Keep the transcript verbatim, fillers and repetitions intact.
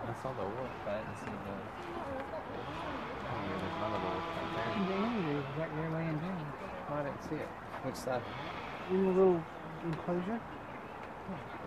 I saw the wolf, but I didn't see the... Oh, yeah, there's another wolf right there. The angry was right there laying down. Oh, I didn't see it. Which side? In the little enclosure.